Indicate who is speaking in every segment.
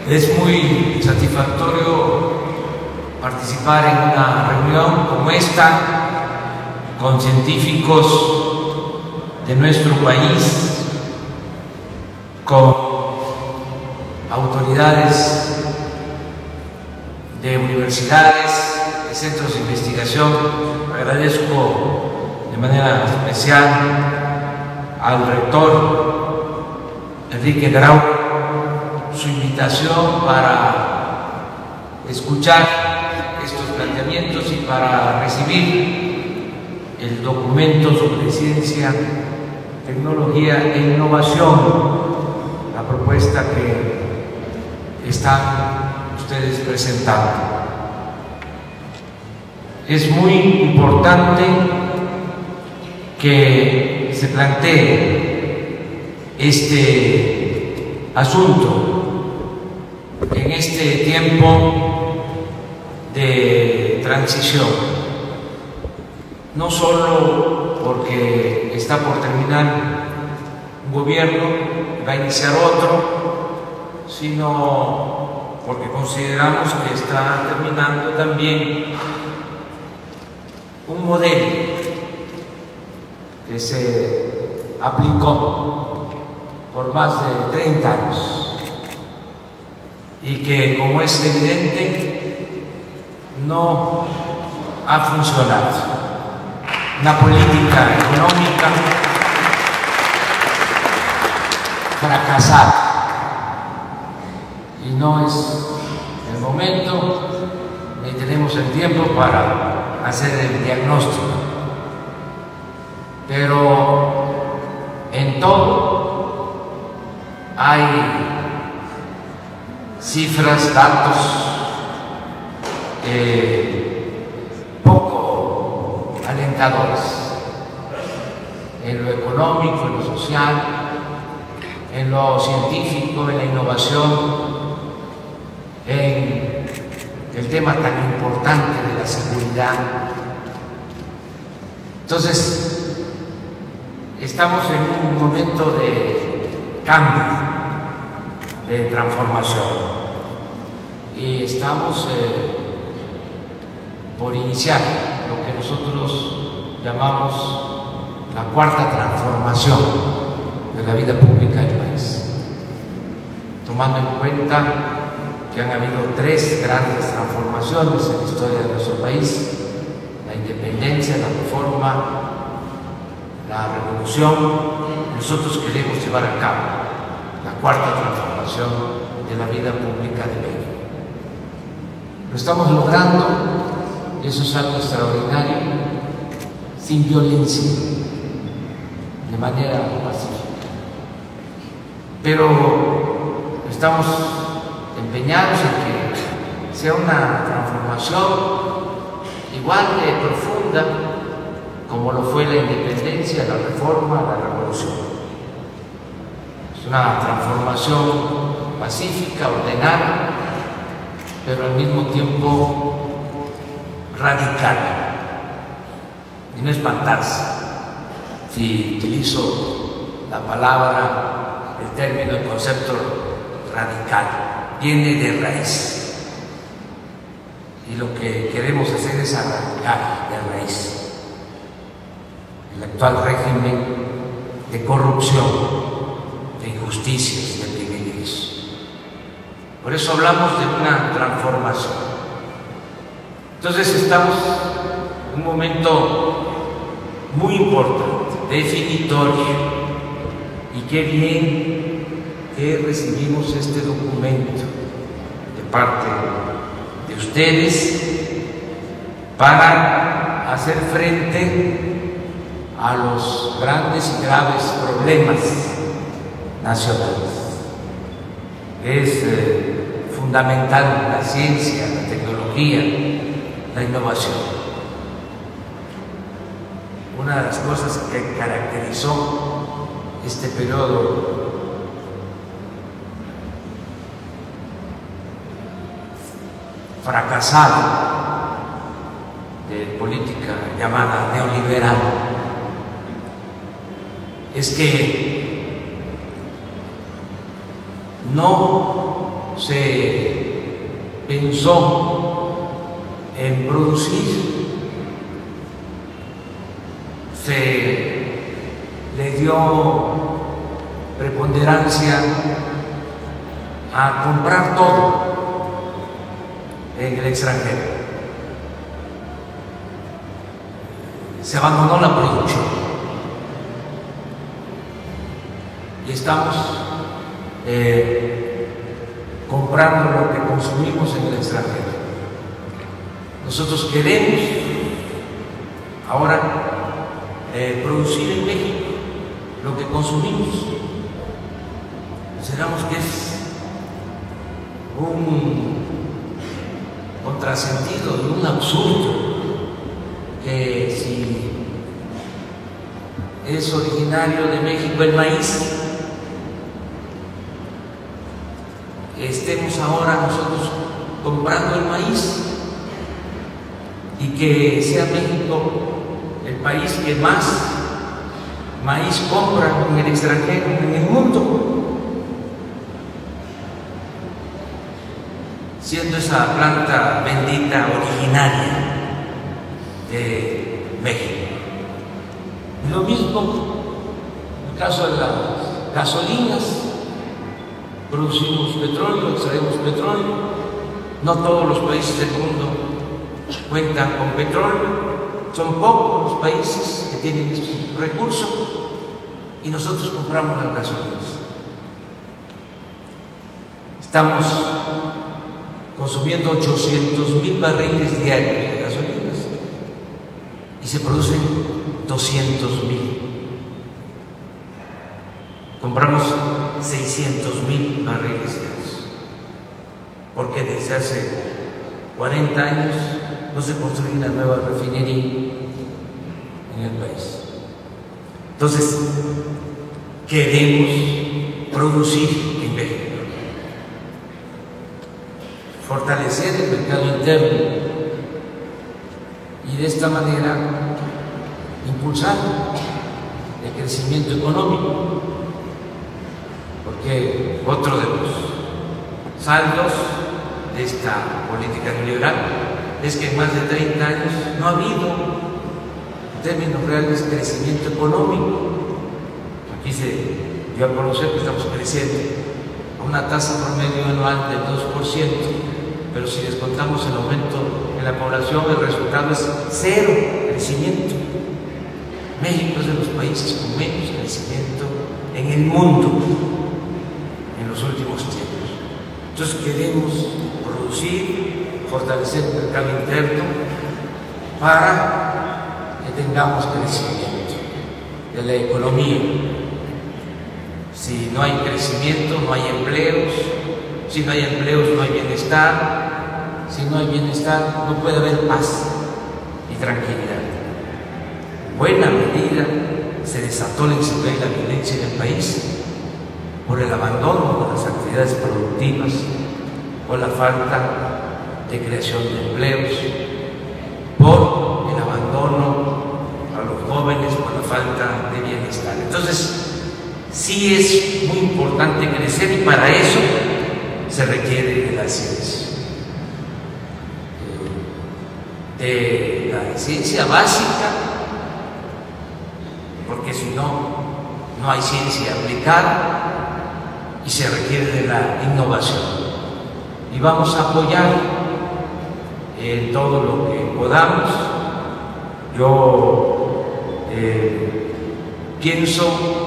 Speaker 1: Es muy satisfactorio participar en una reunión como esta con científicos de nuestro país, con autoridades de universidades, de centros de investigación. Agradezco de manera especial al rector Enrique Grau su invitación para escuchar estos planteamientos y para recibir el documento sobre ciencia, tecnología e innovación, la propuesta que están ustedes presentando. Es muy importante que se plantee este asunto en este tiempo de transición, no solo porque está por terminar un gobierno, va a iniciar otro, sino porque consideramos que está terminando también un modelo que se aplicó por más de 30 años y que, como es evidente, no ha funcionado. Una política económica fracasada, y no es el momento ni tenemos el tiempo para hacer el diagnóstico, pero en todo hay cifras, datos poco alentadores en lo económico, en lo social, en lo científico, en la innovación, en el tema tan importante de la seguridad. Entonces, estamos en un momento de cambio, de transformación, y estamos por iniciar lo que nosotros llamamos la cuarta transformación de la vida pública del país, tomando en cuenta que han habido tres grandes transformaciones en la historia de nuestro país: la independencia, la reforma, la revolución. Nosotros queremos llevar a cabo la cuarta transformación de la vida pública de México. Lo estamos logrando, y eso es algo extraordinario, sin violencia, de manera pacífica. Pero estamos empeñados en que sea una transformación igual de profunda como lo fue la independencia, la reforma, la revolución. Es una transformación pacífica, ordenada, pero al mismo tiempo radical. Y no espantarse si utilizo la palabra, el término, el concepto radical. Viene de raíz, y lo que queremos hacer es arrancar de raíz el actual régimen de corrupción, de injusticias, de privilegios. Por eso hablamos de una transformación. Entonces estamos en un momento muy importante, definitorio, y qué bien que recibimos este documento de parte de ustedes para hacer frente a los grandes y graves problemas nacionales. Es fundamental la ciencia, la tecnología, la innovación. Una de las cosas que caracterizó este periodo fracasado de política llamada neoliberal es que no se pensó en producir, se le dio preponderancia a comprar todo en el extranjero. Se abandonó la producción y estamos comprando lo que consumimos en el extranjero. Nosotros queremos ahora producir en México lo que consumimos. Consideramos que es un contrasentido y un absurdo que si es originario de México el maíz, estemos ahora nosotros comprando el maíz y que sea México el país que más maíz compra en el extranjero, en el mundo, siendo esa planta bendita originaria de México. Y lo mismo en el caso de las gasolinas. Producimos petróleo, extraemos petróleo. No todos los países del mundo cuentan con petróleo. Son pocos los países que tienen estos recursos y nosotros compramos las gasolinas. Estamos consumiendo 800,000 barriles diarios de gasolinas y se producen 200,000. Compramos 600,000 barriles diarios, porque desde hace 40 años no se construye una nueva refinería en el país. Entonces, queremos producir en México, fortalecer el mercado interno y de esta manera impulsar el crecimiento económico, porque otro de los saldos de esta política neoliberal es que en más de 30 años no ha habido, en términos reales, crecimiento económico. Aquí se dio a conocer que estamos creciendo a una tasa promedio anual del 2%, pero si descontamos el aumento en la población, el resultado es cero crecimiento. México es de los países con menos crecimiento en el mundo en los últimos tiempos. Entonces queremos producir, fortalecer el mercado interno para que tengamos crecimiento de la economía. Si no hay crecimiento, no hay empleos. Si no hay empleos, no hay bienestar. Si no hay bienestar, no puede haber paz y tranquilidad. En buena medida se desató la inseguridad y la violencia en el país por el abandono de las actividades productivas, por la falta de creación de empleos, por el abandono a los jóvenes, por la falta de bienestar. Entonces, sí es muy importante crecer y para eso se requiere de la ciencia, de la ciencia básica, porque si no, no hay ciencia aplicada y se requiere de la innovación. Y vamos a apoyar en todo lo que podamos. Yo pienso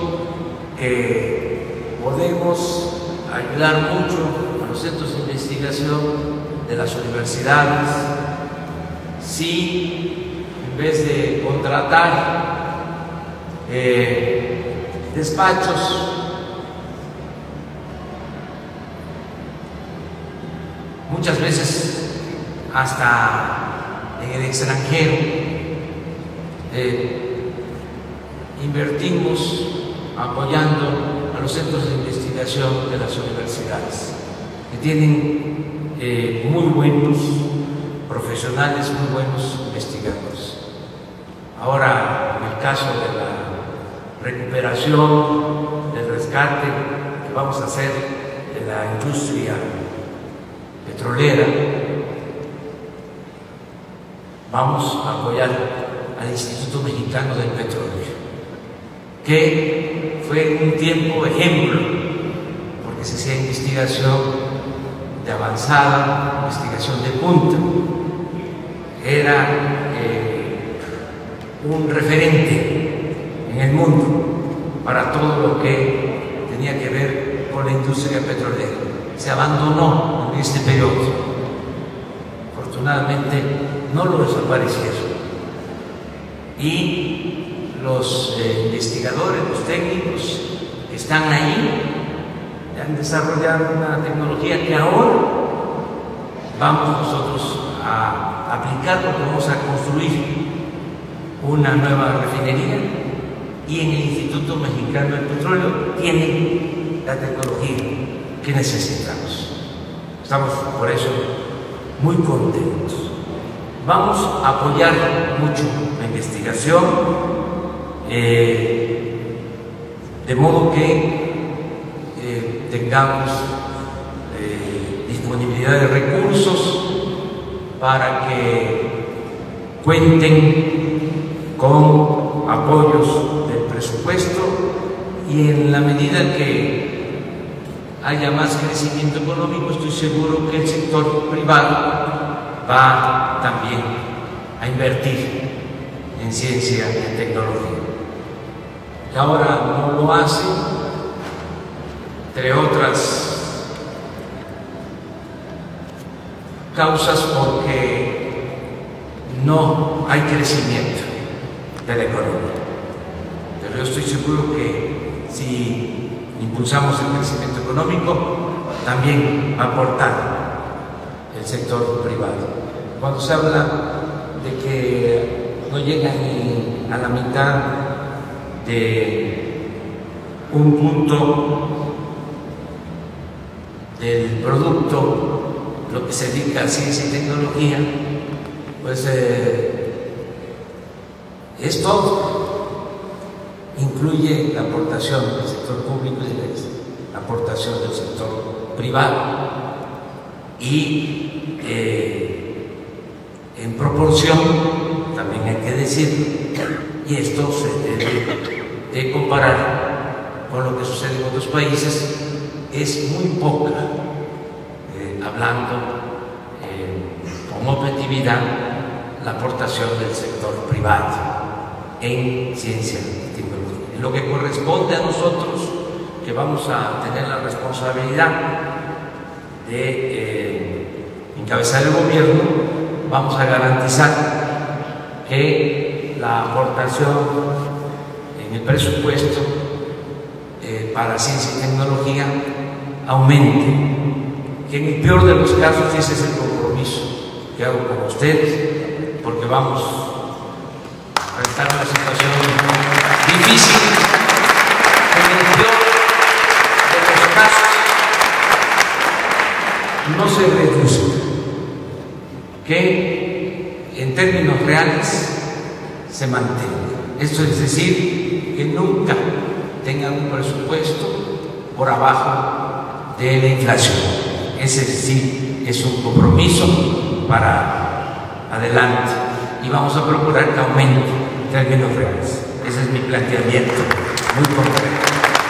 Speaker 1: que podemos ayudar mucho a los centros de investigación de las universidades si en vez de contratar despachos muchas veces hasta en el extranjero, invertimos apoyando a los centros de investigación de las universidades, que tienen muy buenos profesionales, muy buenos investigadores. Ahora, en el caso de la recuperación, del rescate que vamos a hacer de la industria petrolera, vamos a apoyar al Instituto Mexicano del Petróleo, que fue en un tiempo ejemplo, porque se hacía investigación de avanzada, investigación de punta, era un referente en el mundo para todo lo que tenía que ver con la industria petrolera. Se abandonó en este periodo, afortunadamente no lo desaparecieron, y los investigadores, los técnicos que están ahí han desarrollado una tecnología que ahora vamos nosotros a aplicar, porque vamos a construir una nueva refinería, y en el Instituto Mexicano del Petróleo tienen la tecnología que necesitamos. Estamos por eso muy contentos. Vamos a apoyar mucho la investigación, de modo que tengamos disponibilidad de recursos para que cuenten con apoyos del presupuesto, y en la medida que haya más crecimiento económico, estoy seguro que el sector privado va también a invertir en ciencia y en tecnología. Que ahora no lo hace, entre otras causas, porque no hay crecimiento de la economía. Pero yo estoy seguro que si impulsamos el crecimiento económico, también va a aportar el sector privado. Cuando se habla de que no llega ni a la mitad de un punto del producto lo que se dedica a ciencia y tecnología, pues es todo. Incluye la aportación del sector público y la aportación del sector privado, y en proporción, también hay que decirlo, y esto se debe de comparar con lo que sucede en otros países, es muy poca, hablando con objetividad, la aportación del sector privado en ciencia y tecnología. En lo que corresponde a nosotros, que vamos a tener la responsabilidad de encabezar el gobierno, vamos a garantizar que la aportación en el presupuesto para ciencia y tecnología aumente, que en el peor de los casos ese es el compromiso que hago con ustedes, porque vamos a enfrentar una situación difícil. En el peor de los casos no se reduzca, que en términos reales se mantenga. Esto es decir, que nunca tengan un presupuesto por abajo de la inflación. Ese sí es un compromiso para adelante, y vamos a procurar que aumente en términos reales. Ese es mi planteamiento muy concreto.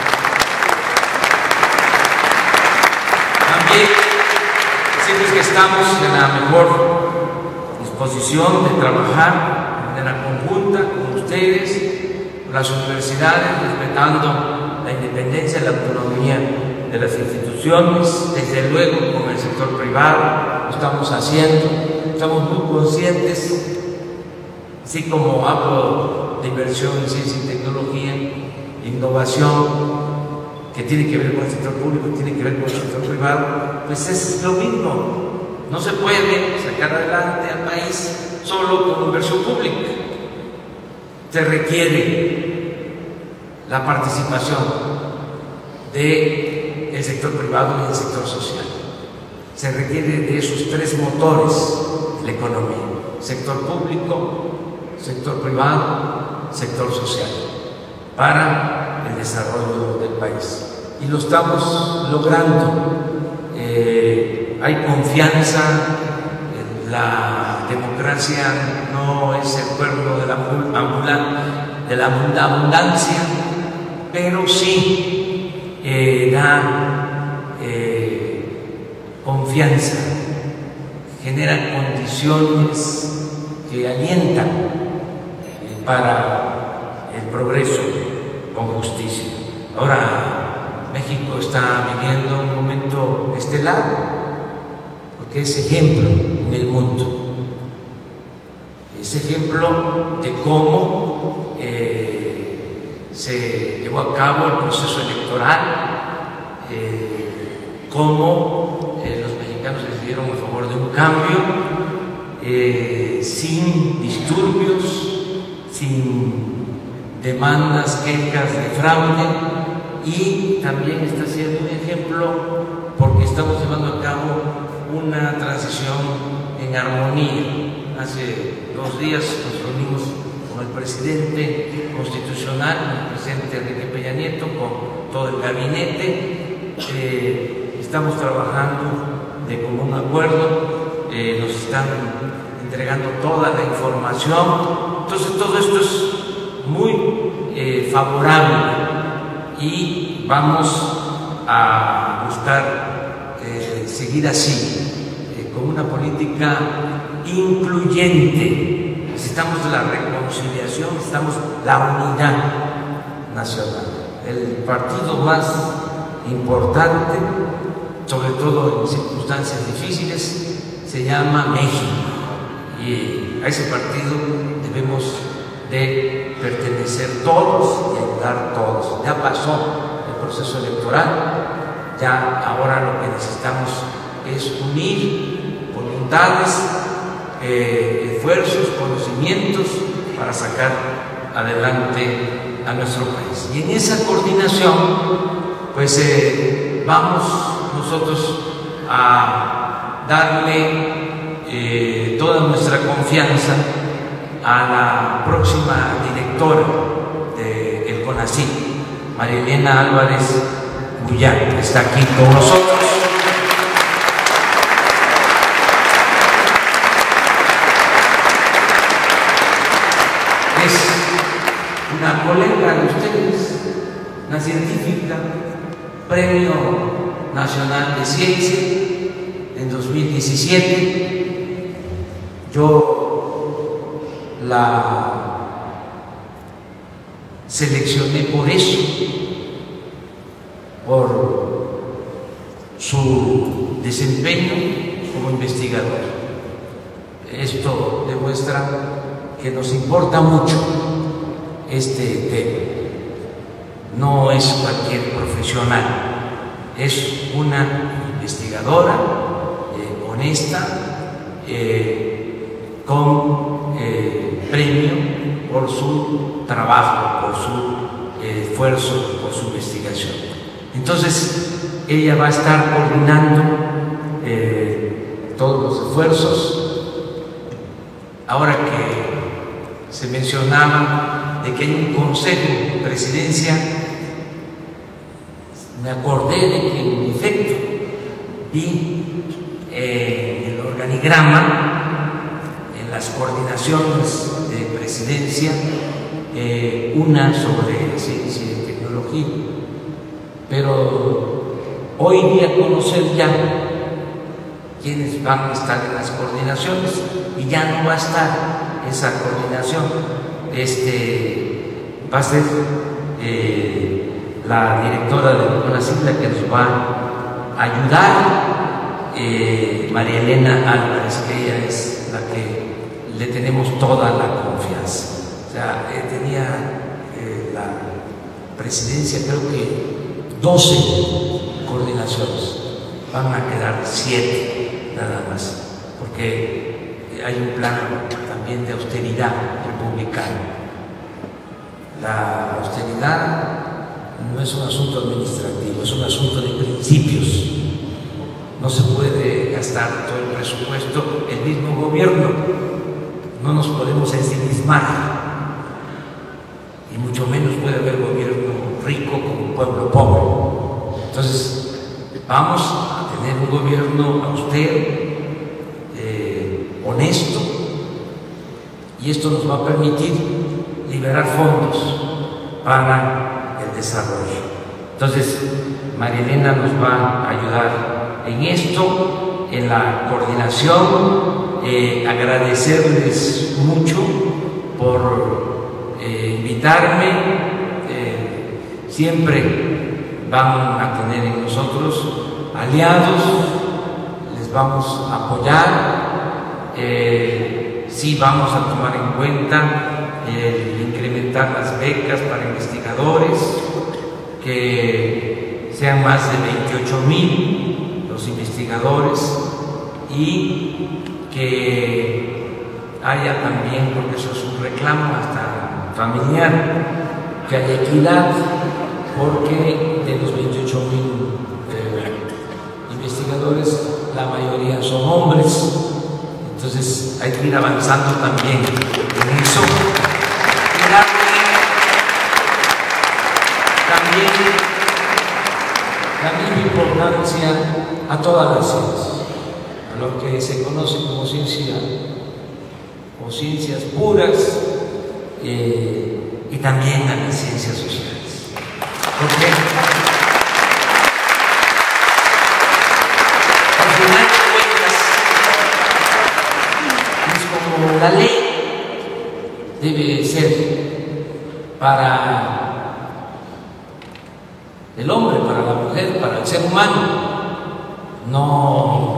Speaker 1: También decirles que estamos en la mejor disposición de trabajar de manera conjunta con ustedes, con las universidades, respetando la independencia y la autonomía de las instituciones, desde luego con el sector privado. Lo estamos haciendo, estamos muy conscientes, así como hablo de inversión en ciencia y tecnología, innovación, que tiene que ver con el sector público, tiene que ver con el sector privado, pues es lo mismo. No se puede sacar adelante al país solo con inversión pública. Se requiere la participación del sector privado y del sector social. Se requiere de esos tres motores de la economía: sector público, sector privado, sector social, para el desarrollo del país. Y lo estamos logrando. hay confianza, la democracia no es el pueblo de la abundancia, pero sí da confianza, genera condiciones que alientan para el progreso con justicia. Ahora México está viviendo un momento estelar, porque es ejemplo en el mundo, es ejemplo de cómo se llevó a cabo el proceso electoral, cómo los mexicanos decidieron a favor de un cambio, sin disturbios, sin demandas, quejas de fraude, y también está siendo un ejemplo porque estamos llevando a cabo una transición en armonía. Hace 2 días nos reunimos con el presidente constitucional, el presidente Enrique Peña Nieto, con todo el gabinete. Estamos trabajando de común acuerdo, nos están entregando toda la información. Entonces todo esto es muy favorable y vamos a buscar seguir así, con una política incluyente. Necesitamos la reconciliación, necesitamos la unidad nacional. El partido más importante, sobre todo en circunstancias difíciles, se llama México, y a ese partido debemos de pertenecer todos y ayudar todos. Ya pasó el proceso electoral, ya ahora lo que necesitamos es unir voluntades, esfuerzos, conocimientos para sacar adelante a nuestro país. Y en esa coordinación, pues vamos nosotros a darle toda nuestra confianza a la próxima directora del CONACYT, María Elena Álvarez Bullán, que está aquí con nosotros. Es una colega de ustedes, una científica, Premio Nacional de Ciencia en 2017. Yo la seleccioné por eso, por su desempeño como investigador. Esto demuestra que nos importa mucho este tema. No es cualquier profesional, es una investigadora honesta, con premio por su trabajo, por su esfuerzo, por su investigación. Entonces, ella va a estar coordinando todos los esfuerzos. Ahora que se mencionaba de que hay un consejo de presidencia, me acordé de que en efecto vi el organigrama en las coordinaciones de presidencia, una sobre ciencia y tecnología, pero hoy di a conocer ya quiénes van a estar en las coordinaciones, y ya no va a estar esa coordinación. Va a ser la directora del CONACYT la que nos va a ayudar, María Elena Álvarez, que ella es la que le tenemos toda la confianza. O sea, tenía la presidencia, creo que 12 coordinaciones, van a quedar 7 nada más, porque hay un plan también de austeridad republicana. La austeridad no es un asunto administrativo, es un asunto de principios. No se puede gastar todo el presupuesto el mismo gobierno, no nos podemos ensimismar, y mucho menos puede haber gobierno rico con un pueblo pobre. Entonces vamos a tener tener un gobierno austero, honesto, y esto nos va a permitir liberar fondos para el desarrollo. Entonces, María Elena nos va a ayudar en esto, en la coordinación. Agradecerles mucho por invitarme. Siempre van a tener en nosotros aliados, les vamos a apoyar. Sí vamos a tomar en cuenta el incrementar las becas para investigadores, que sean más de 28,000 los investigadores, y que haya también, porque eso es un reclamo hasta familiar, que haya equidad, porque de los 28,000 investigadores la mayoría son hombres. Entonces hay que ir avanzando también en eso y darle también importancia a todas las ciencias, a lo que se conoce como ciencia o ciencias puras, y también a las ciencias sociales. Porque al final de cuentas es como la ley debe ser para el hombre, para la mujer, para el ser humano, no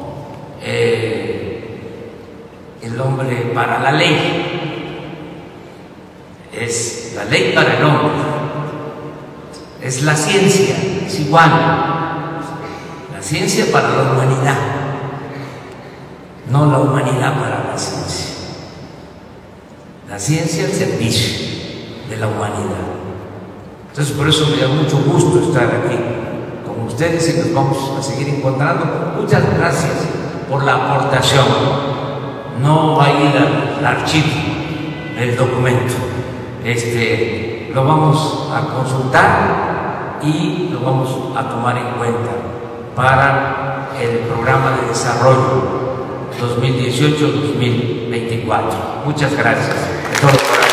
Speaker 1: el hombre para la ley. Es la ley para el hombre, es la ciencia, es igual, la ciencia para la humanidad, no la humanidad para la ciencia, la ciencia al servicio de la humanidad. Entonces por eso me da mucho gusto estar aquí con ustedes y nos vamos a seguir encontrando. Muchas gracias por la aportación. No va a ir al archivo el documento. Lo vamos a consultar y lo vamos a tomar en cuenta para el programa de desarrollo 2018-2024. Muchas gracias de todo corazón.